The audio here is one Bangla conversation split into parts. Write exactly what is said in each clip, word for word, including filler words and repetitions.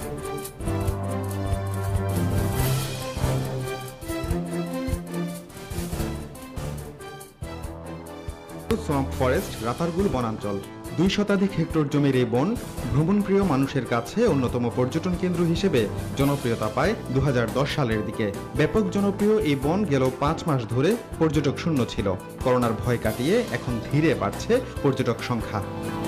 সোয়াম্প ফরেস্ট রাতারগুল বনাঞ্চল দুই শতাধিক হেক্টর জমির এই বন ভ্রমণপ্রিয় মানুষের কাছে অন্যতম পর্যটন কেন্দ্র হিসেবে জনপ্রিয়তা পায় দু হাজার দশ সালের দিকে। ব্যাপক জনপ্রিয় এই বন গেল পাঁচ মাস ধরে পর্যটক শূন্য ছিল। করোনার ভয় কাটিয়ে এখন ধীরে বাড়ছে পর্যটক সংখ্যা।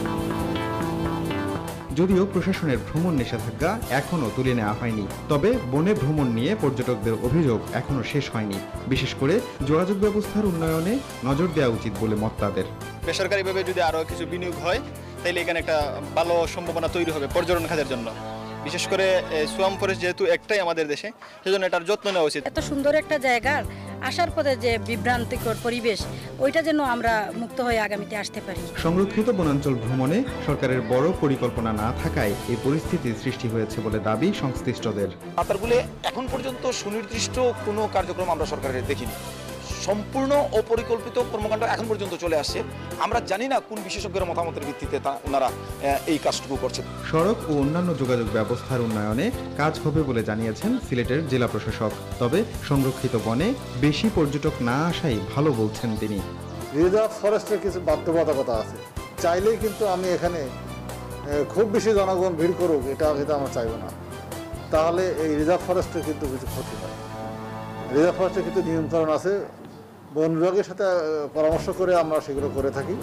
যদিও প্রশাসনের ভ্রমণ নিষেধাজ্ঞা এখনও তুলে নেওয়া হয়নি, তবে বনে ভ্রমণ নিয়ে পর্যটকদের অভিযোগ এখনও শেষ হয়নি। বিশেষ করে যোগাযোগ ব্যবস্থার উন্নয়নে নজর দেওয়া উচিত বলে মত তাদের। বেসরকারিভাবে যদি আরও কিছু বিনিয়োগ হয় তাহলে এখানে একটা ভালো সম্ভাবনা তৈরি হবে পর্যটন খাতের জন্য। বিশেষ করে সোয়াম্প ফরেস্ট যেহেতু একটাই আমাদের দেশে, সেজন্য এটার যত্ন নেওয়া উচিত। এত সুন্দর একটা জায়গা আসার পথে যে বিভ্রান্তিকর পরিবেশ, ওইটা যেন আমরা মুক্ত হয়ে আগামীতে আসতে পারি। সংরক্ষিত বনাঞ্চল ভ্রমণে সরকারের বড় পরিকল্পনা না থাকায় এই পরিস্থিতির সৃষ্টি হয়েছে বলে দাবি সংশ্লিষ্টদের। রাতারগুলে এখন পর্যন্ত সুনির্দিষ্ট কোনো কার্যক্রম আমরা সরকারের দেখিনি। সম্পূর্ণ অপরিকল্পিত কর্মকাণ্ড এখন পর্যন্ত চলে আসছে। আমরা জানি না কোন বিশেষজ্ঞের মতামতের ভিত্তিতে তা ওনারা এই কাজটুকু করছেন। সড়ক ও অন্যান্য যোগাযোগ ব্যবস্থার উন্নয়নে কাজ হবে বলে জানিয়েছেন সিলেটের জেলা প্রশাসক। তবে সংরক্ষিত বনে বেশি পর্যটক না আসাই ভালো বলছেন তিনি। রিজার্ভ ফরেস্টের কিছু বাধ্যবাধকতা আছে, চাইলেই কিন্তু আমি এখানে খুব বেশি জনগণ ভিড় করুক এটা কিন্তু আমরা চাইব না, তাহলে এই রিজার্ভ ফরেস্টের কিন্তু কিছু ক্ষতি হয়। রিজার্ভ ফরেস্টের কিন্তু নিয়ন্ত্রণ আছে, বন বিভাগের সাথে পরামর্শ করে আমরা সেগুলো করে থাকি।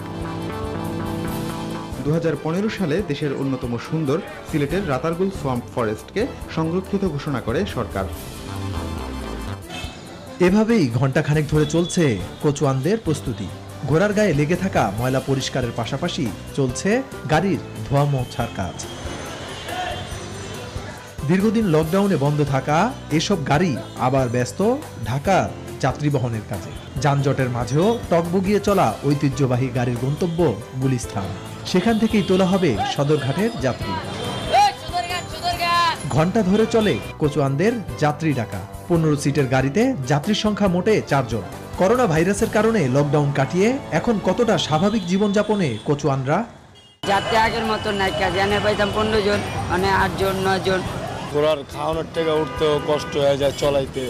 দু হাজার পনেরো সালে দেশের অন্যতম সুন্দর সিলেটের রাতারগুল সোয়াম্প ফরেস্টকে সংরক্ষিত ঘোষণা করে সরকার। এভাবেই ঘণ্টাখানেক ধরে চলছে কচুয়ানদের প্রস্তুতি। ঘোড়ার গায়ে লেগে থাকা ময়লা পরিষ্কারের পাশাপাশি চলছে গাড়ির ধোয়া মোছার কাজ। দীর্ঘদিন লকডাউনে বন্ধ থাকা এসব গাড়ি আবার ব্যস্ত ঢাকার যাত্রী বহনের কাজে। যানজটের মাঝেও টকবগিয়ে চলা ঐতিহ্যবাহী গাড়ির গন্তব্য গুলিস্তান। সেখান থেকেই তোলা হবে সদরঘাটের যাত্রী। ঘণ্টা ধরে চলে কচুয়ানদের যাত্রী ডাকা। পনেরো সিটের গাড়িতে যাত্রীর সংখ্যা মোটে চারজন। করোনা ভাইরাসের কারণে লকডাউন কাটিয়ে এখন কতটা স্বাভাবিক জীবনযাপনে কচুয়ানরা? যাত্রী আগের মতো নাই, জানে পাইতাম পনেরো জন, মানে আটজন নয় জন। ঘোড়ার খাওয়ানোর থেকে উঠতেও কষ্ট হয়ে যায় চলাইতে।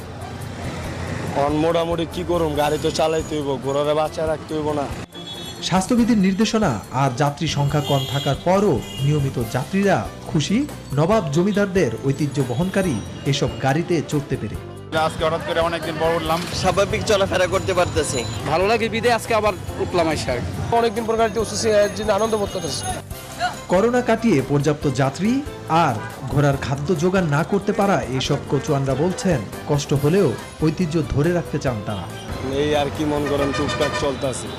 মোটামুটি কি করুম, গাড়ি তো চালাইতে হইব, ঘোড়ারে বাঁচায় রাখতে হইব না। স্বাস্থ্যবিধির নির্দেশনা আর যাত্রী সংখ্যা কম থাকার পরও নিয়মিত যাত্রীরা খুশি নবাব জমিদারদের ঐতিহ্য বহনকারী এসব গাড়িতে চড়তে পেরে। আজকে হঠাৎ করে অনেকদিন পর উঠলাম, স্বাভাবিক চলাফেরা করতে পারতেছি, ভালো লাগে বিদে আজকে আবার উঠলাম। আইসা অনেকদিন পর গাড়িতে উঠতেছি, আনন্দ বোধ করতেছি। করোনা কাটিয়ে পর্যাপ্ত যাত্রী আর ঘোড়ার খাদ্য জোগান না করতে পারা এসব কচুয়ানরা বলছেন কষ্ট হলেও ঐতিহ্য ধরে রাখতে চান তারা। এই আর কি মন করেন, টুকটাক চলতেছে।